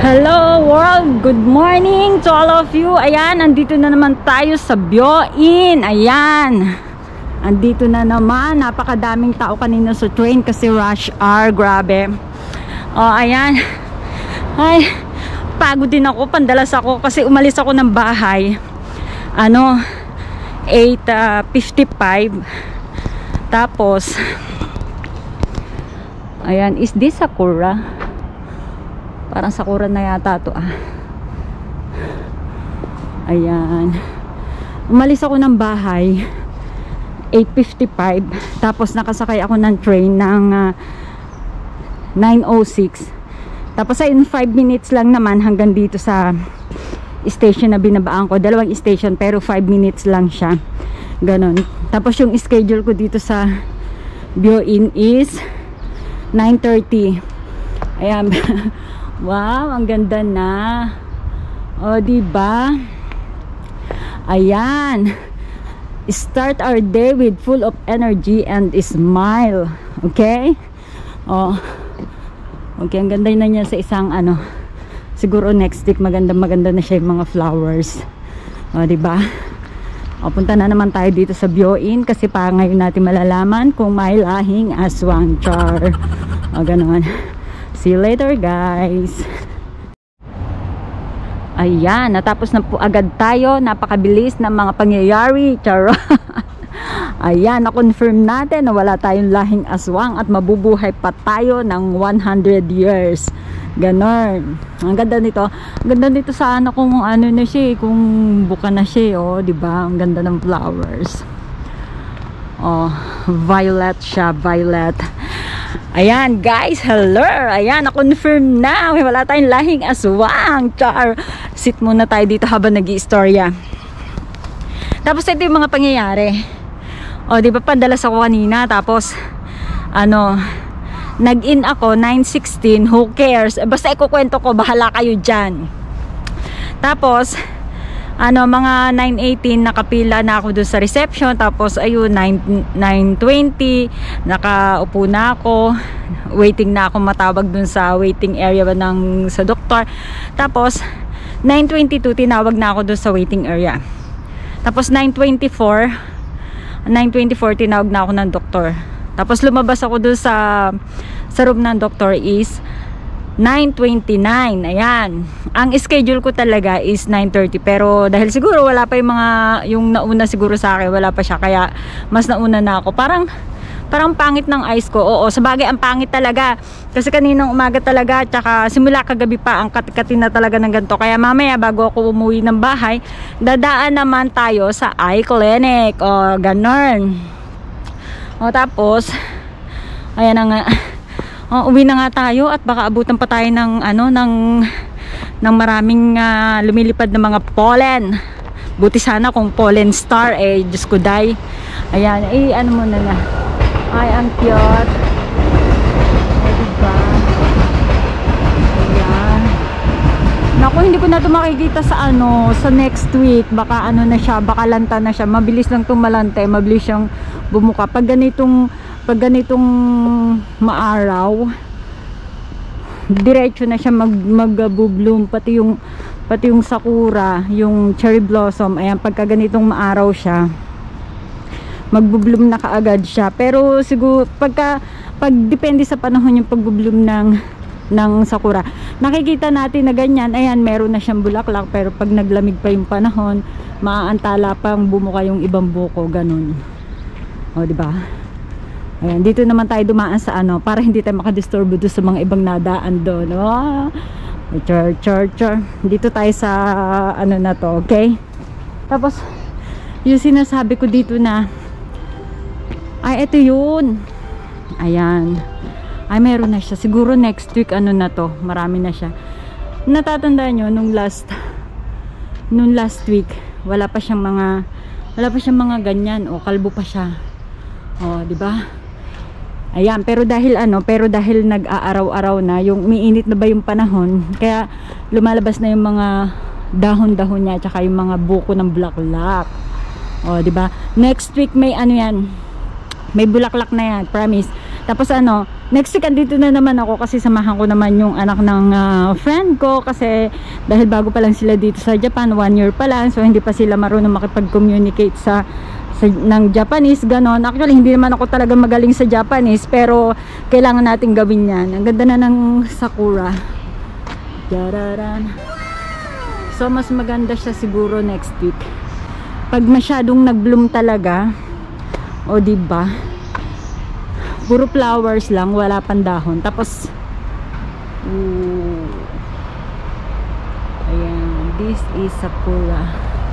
Hello world! Good morning to all of you. Ayan, andito na naman tayo sa Byo-in. Ayan, andito na naman. Napakadaming tao kanina sa train kasi rush hour. Grabe. Ayan. Ay, pagod din ako. Pandalas ako kasi umalis ako ng bahay 8:55. Tapos ayan, is this Sakura? Parang Sakura na yata to Ayan. Umalis ako ng bahay 8:55. Tapos nakasakay ako ng train ng 9:06. Tapos ayun, 5 minutes lang naman hanggang dito sa station na binabaan ko. Dalawang station pero 5 minutes lang siya. Ganon. Tapos yung schedule ko dito sa Byo-in is 9:30. Ayan. Wow, ang ganda na. O, diba? Ayan. Start our day with full of energy and smile. Okay? O. Okay, ang ganda na niya sa isang siguro next week maganda na siya yung mga flowers. O, diba? O, punta na naman tayo dito sa Byo-in kasi pa ngayon natin malalaman kung may lahing aswang. Char. O, ganoon. See you later, guys. Ayan, natapos na po agad tayo. Napakabilis ng mga pangyayari. Charot. Ayan, na-confirm natin na wala tayong lahing aswang at mabubuhay pa tayo ng 100 years. Ganon. Ang ganda nito. Ang ganda nito sa kung ano na siya, kung buka na siya, diba? Ang ganda ng flowers. Violet siya, violet. Ayan guys, hello. Ayan, na-confirm na. Wala tayong lahing aswang. Char. Sit muna tayo dito habang nag-i-istorya. Tapos ito yung mga pangyayari. Di ba pandalas ako kanina. Tapos nag-in ako 9:16. Who cares? Basta ikukwento ko, bahala kayo dyan. Tapos mga 9:18 nakapila na ako doon sa reception. Tapos ayun, 9:20 nakaupo na ako, waiting na ako matawag doon sa waiting area sa doktor. Tapos 9:22 tinawag na ako doon sa waiting area. Tapos 9:24 tinawag na ako ng doktor. Tapos lumabas ako doon sa room ng doktor is 9:29. Ayan. Ang schedule ko talaga is 9:30. Pero dahil siguro wala pa yung nauna siguro sa akin, wala pa siya. Kaya mas nauna na ako. Parang pangit ng eyes ko. Oo, sabagay ang pangit talaga. Kasi kaninang umaga talaga, tsaka simula kagabi pa, ang katin na talaga ng ganito. Kaya mamaya bago ako umuwi ng bahay, dadaan naman tayo sa eye clinic. Ganon. Tapos, ayan na nga. Uwi na nga tayo at baka abutan pa tayo ng ng maraming lumilipad na mga pollen. Buti sana kung pollen star Diyos ko day. Ayan, muna na. Ay, ang cute. Diba? Ayan. Naku, hindi ko na ito makikita sa sa next week. Baka na siya, baka lanta na siya. Mabilis lang itong malante, mabilis siyang bumuka. Pag ganitong maaraw, diretso na siya mag-bloom, pati yung sakura, yung cherry blossom. Ayan, pagka ganitong maaraw siya, mag-bloom na kaagad siya. Pero siguro pag depende sa panahon yung pag-bloom ng sakura, nakikita natin na ganyan. Ayan, meron na siyang bulaklak. Pero pag naglamig pa yung panahon, maaantala pang bumuka yung ibang buko, ganun. Diba? Ayan, dito naman tayo dumaan sa para hindi tayo makadisturbo doon sa mga ibang nadaan doon. Char. Dito tayo sa na to, okay? Tapos yung sinasabi ko dito na ito yun. Ayan. Meron na siya. Siguro next week na to. Marami na siya. Natatandaan nyo nung last week, wala pa siyang mga ganyan. Kalbo pa siya. Di ba? Ayan, pero dahil nag-aaraw-araw na, yung umiinit na ba yung panahon, kaya lumalabas na yung mga dahon-dahon niya, tsaka yung mga buko ng bulaklak. Di ba? Next week may yan. May bulaklak na yan, promise. Tapos ano, next week andito na naman ako kasi samahan ko naman yung anak ng friend ko kasi dahil bago pa lang sila dito sa Japan, 1 year pa lang, so hindi pa sila marunong makipag-communicate sa ng Japanese, ganon. Actually, hindi naman ako talaga magaling sa Japanese, pero kailangan natin gawin yan. Ang ganda na ng sakura. Dararan. So, mas maganda siya siguro next week. Pag masyadong nag-bloom talaga, o diba, puro flowers lang, wala pang dahon. Tapos, ayan, this is sakura.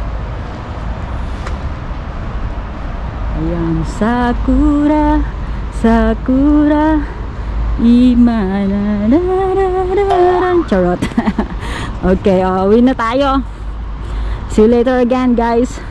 Ayan, sakura, sakura, imananararan. Charot. Okay, uwi na tayo. See you later again, guys.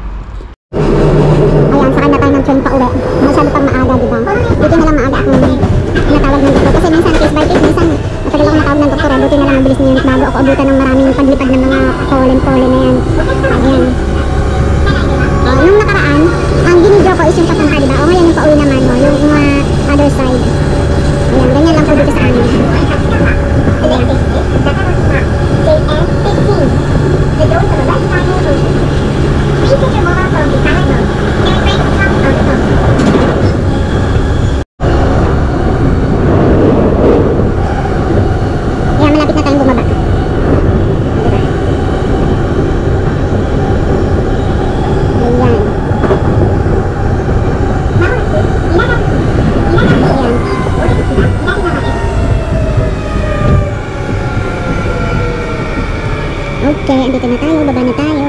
Ayan, sakay na tayo ng train pa uwi. Masyado pang maaga, diba? Buti na lang maaga akong natawag ng doktor. Kasi minsan, case by case, minsan matagal ako natawag ng doktor. Buti na lang mabilis na yun bago ako abutan ng maraming paglipad ng mga pollen na yan. Ayan. Nung nakaraan, ang ginidyo ko is yung papunta, diba? O ngayon yung pauwi naman, no? Yung other side. Ayan, ganyan lang po dito sa amin. Ayan. Ayan, malapit na tayong bumaba. Okay, andito na tayo, baba na tayo.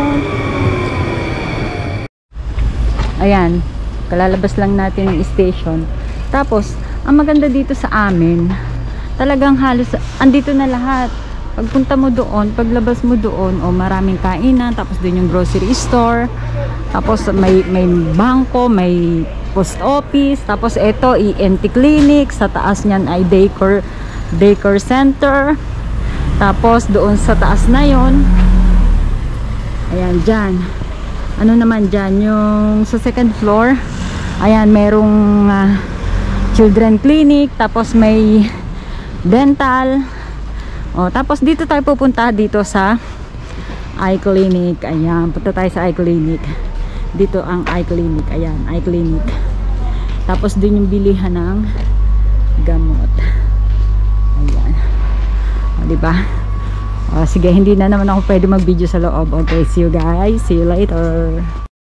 Ayan, kalalabas lang natin yung station. Tapos, ang maganda dito sa amin, talagang halos, andito na lahat. Pagpunta mo doon, paglabas mo doon, maraming kainan, tapos doon yung grocery store, tapos may bangko, may post office, tapos ito, ENT clinic, sa taas niyan ay daycare center. Tapos doon sa taas na yon, ayan, dyan, ano naman dyan, yung sa second floor, ayan, merong children clinic, tapos may dental. Tapos dito tayo pupunta, dito sa eye clinic. Ayan, punta tayo sa eye clinic. Dito ang eye clinic. Ayan, eye clinic. Tapos din yung bilihan ng gamot. Ayan. Diba? Sige, hindi na naman ako pwede mag-video sa loob. Okay, see you guys. See you later.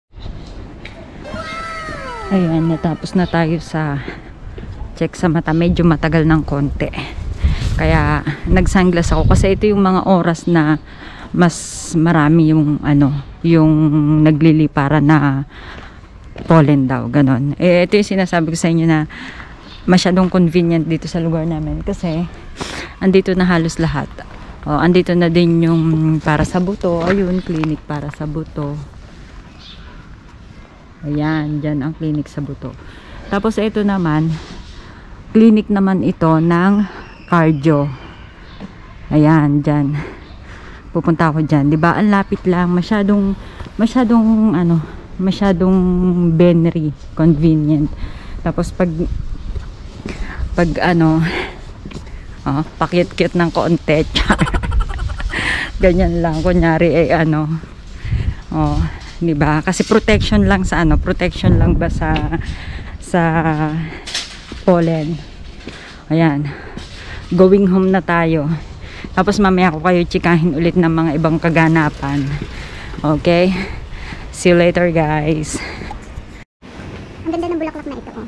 Ayan, natapos na tayo sa check sa mata. Medyo matagal ng konti. Kaya nag-sunglass ako kasi ito yung mga oras na mas marami yung yung nagliliparan na pollen daw, ganon. Ito yung sinasabi ko sa inyo na masyadong convenient dito sa lugar namin kasi andito na halos lahat. Andito na din yung para sa buto. Ayun, clinic para sa buto. Ayan, dyan ang clinic sa buto. Tapos ito naman, clinic naman ito ng cardio. Ayan, dyan. Pupunta ako dyan. Diba? Ang lapit lang. Masyadong Benry. Convenient. Tapos pag pakit-kit ng konti. Ganyan lang. Kunyari diba? Kasi protection lang sa protection lang ba sa pollen. Ayan. Going home na tayo. Tapos mamaya ko kayo chikahin ulit ng mga ibang kaganapan. Okay? See you later, guys. Ang ganda ng bulaklak na ito,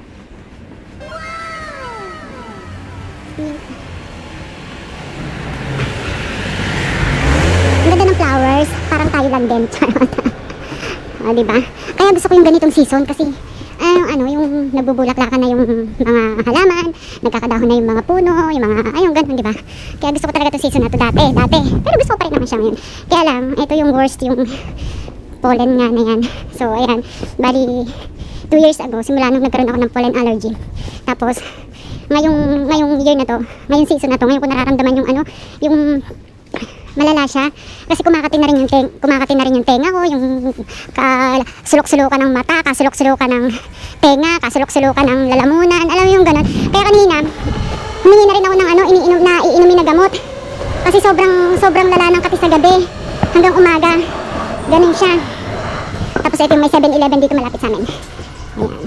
Ang ganda ng flowers, parang tayo lang din. Diba? Kaya gusto ko yung ganitong season kasi yung nagbubulaklakan na yung mga halaman, nagkakadahon na yung mga puno, yung mga, ganun, diba? Kaya gusto ko talaga itong season na ito dati. Pero gusto ko pa rin naman siya ngayon. Kaya lang, ito yung worst, yung pollen nga na yan. So, ayan, bali, 2 years ago, simula nung nagkaroon ako ng pollen allergy. Tapos, ngayong year na to, ngayong season na to, ngayon ko nararamdaman yung malala siya kasi kumakati na rin yung tenga ko, yung kasulok-sulukan ng mata, kasulok-sulukan ng tenga, kasulok-sulukan ng lalamunan, alam mo yung ganun. Kaya kanina, humingi na rin ako ng iinumin na gamot. Kasi sobrang lala ng kati sa gabi, hanggang umaga, ganun siya. Tapos ito yung may 7-Eleven dito malapit sa amin. Ayan.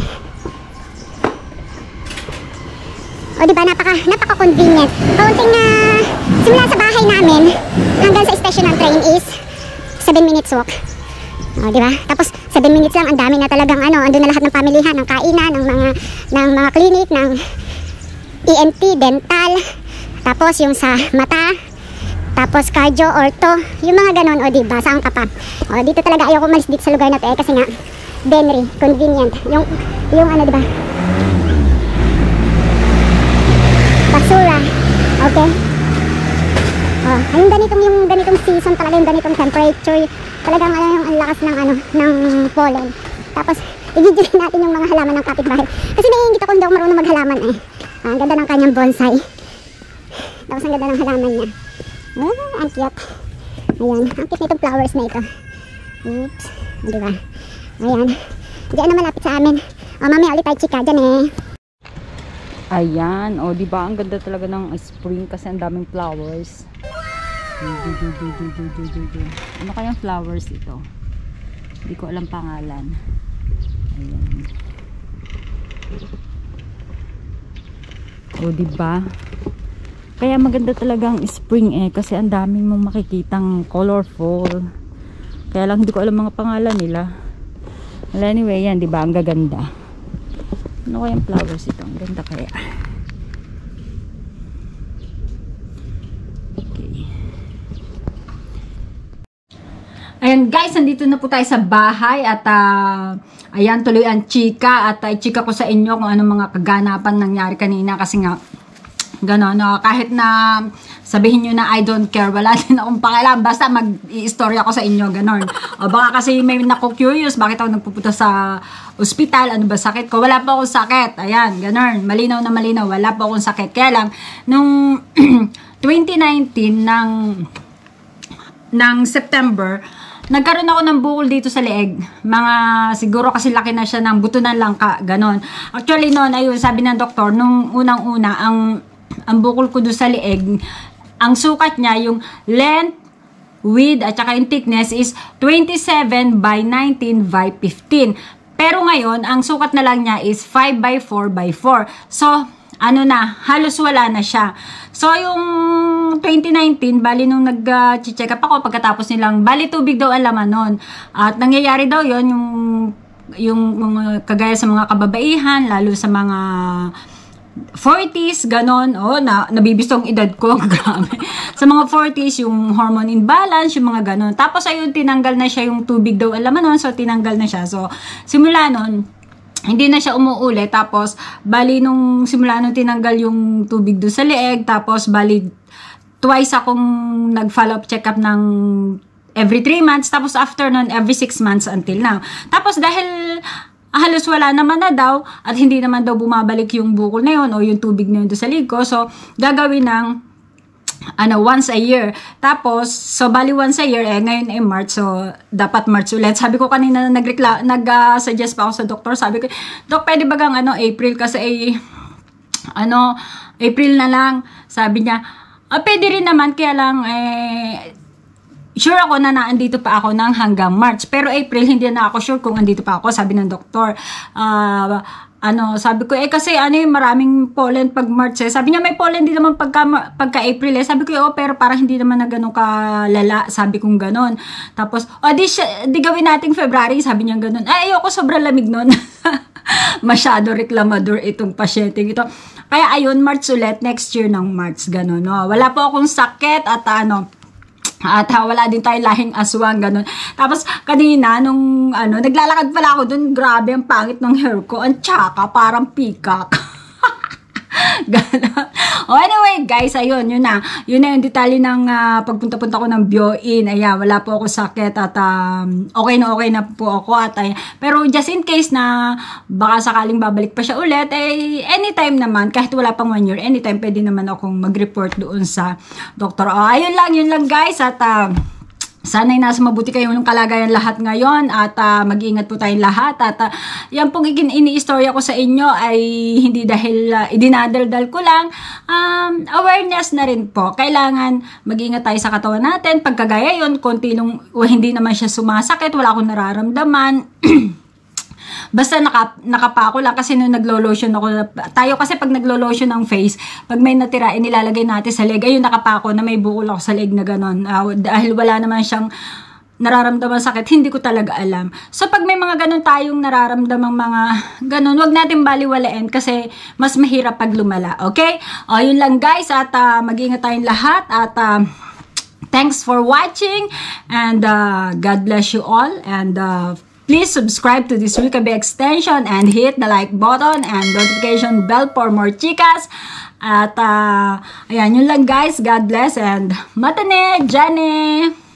O diba, napaka-convenient. Kaunting simula sa bahay namin hanggang sa station ng train is 7 minutes walk. O diba? Tapos 7 minutes lang, ang dami na talagang andun na lahat ng pamilihan, ng kainan, ng mga clinic, ng ENT, dental, tapos yung sa mata, tapos cardio, ortho, yung mga ganon. O diba, saan ka pa? O dito talaga ayoko umalis dito sa lugar na to kasi nga Benry, convenient. Yung diba? Basura. Okay? Oh, yung ganitong season talaga, yung ganitong temperature, talagang yung ang lakas ng pollen. Tapos i-video natin yung mga halaman ng kapitbahay. Kasi naiingit ako, hindi ako marunong maghalaman eh. Ang ganda ng kanyang bonsai. Tapos ang ganda ng halaman niya. Ang cute. Ayan, ang cute nitong flowers na ito. Oops. Diba? Ayan. Diyan na malapit sa amin. O, mamaya ulit tayo chika dyan eh. Ayan, o diba ang ganda talaga ng spring kasi ang daming flowers. Ano kayang flowers ito? Hindi ko alam pangalan. Ayan. O diba? Kaya maganda talaga ang spring eh kasi ang daming mong makikitang colorful. Kaya lang hindi ko alam mga pangalan nila. Well, anyway, yan diba ang gaganda. Ano kayang flowers ito? Ang ganda kaya. Okay. Ayan guys, nandito na po tayo sa bahay at ayan, tuloy ang chika at chika ko sa inyo kung anong mga kaganapan nangyari kanina kasi nga gano'n, kahit na sabihin nyo na I don't care, wala din akong pakialam, basta mag-i-story ako sa inyo, gano'n. O baka kasi may nako-curious, bakit ako nagpupunta sa ospital, ano ba sakit ko? Wala po akong sakit, ayan, gano'n. Malinaw na malinaw, wala po akong sakit. Kaya lang, nung 2019 ng September, nagkaroon ako ng bukol dito sa leeg. Siguro kasi laki na siya ng buto ng langka, gano'n. Actually noon, ayun, sabi ng doktor, nung unang-una, ang bukol ko doon sa leeg, ang sukat niya, yung length, width, at saka yung thickness is 27 by 19 by 15. Pero ngayon, ang sukat na lang niya is 5 by 4 by 4. So, halos wala na siya. So, yung 2019, bali nung nag-check up ako, pagkatapos nilang, bali tubig daw ang laman nun. At nangyayari daw yon yung kagaya sa mga kababaihan, lalo sa mga 40s, ganon, nabibistong edad ko, grabe. Sa mga 40s, yung hormone imbalance, yung mga ganon. Tapos ayun, tinanggal na siya yung tubig daw alam nun, so tinanggal na siya. So, simula nun, hindi na siya umuulit. Tapos, bali nung simula nung tinanggal yung tubig doon sa leeg, tapos bali twice akong nag-follow up check-up ng every 3 months, tapos after nun, every 6 months until now. Tapos dahil halos wala naman na daw at hindi naman daw bumabalik yung bukol na yun o yung tubig na yun doon sa leeg ko. So, gagawin ng once a year. Tapos, so bali once a year, ngayon ay March, so dapat March ulit. Sabi ko kanina nag-suggest pa ako sa doktor. Sabi ko, Dok, pwede ba gang April kasi April na lang. Sabi niya, pwede rin naman, kaya lang sure ako na naandito pa ako ng hanggang March. Pero April, hindi na ako sure kung andito pa ako, sabi ng doktor. Sabi ko, kasi maraming pollen pag March eh. Sabi niya, may pollen din naman pagka April eh. Sabi ko, pero parang hindi naman na gano'ng kalala. Sabi kong gano'n. Tapos, di gawin nating February. Sabi niya gano'n. Ayoko, sobrang lamig nun. Masyado reklamador itong pasyente ito. Kaya ayun, March ulit, next year ng March, gano'n. No? Wala po akong sakit at wala din tayo lahing aswang, ganun. Tapos, kanina, nung, naglalakad pala ako dun, grabe, ang pangit ng hair ko. Ang tsaka, parang peacock. Ganun. Anyway, guys, ayun, yun na yung detalye ng pagpunta-punta ko ng Bioin. Ayan, wala po ako sakit at okay na po ako. Pero just in case na baka sakaling babalik pa siya ulit, anytime naman, kahit wala pang 1 year, anytime pwede naman akong mag-report doon sa doktor. Ayun lang guys, at sana'y nasa mabuti kayong kalagayan lahat ngayon at mag-iingat po tayong lahat at yan pong ini-istorya ko sa inyo ay hindi dahil idinadaldal ko lang, awareness na rin po. Kailangan mag-iingat tayo sa katawan natin. Pagkagaya yun, konti nung hindi naman siya sumasakit, wala akong nararamdaman. Basta nakapako lang kasi nung naglo-lotion ako, tayo kasi pag naglo-lotion ng face, pag may natira, nilalagay natin sa leg, ayun nakapako na may bukol ako sa leg na ganon. Dahil wala naman siyang nararamdaman sakit, hindi ko talaga alam. So pag may mga ganon tayong nararamdamang mga ganon, wag natin baliwalain kasi mas mahirap pag lumala. Okay? Yun lang guys at mag-ingat tayong lahat at thanks for watching and God bless you all and please subscribe to this Wikabi extension and hit the like button and notification bell for more chikas. At ayan, yun lang guys. God bless and matane, Jane!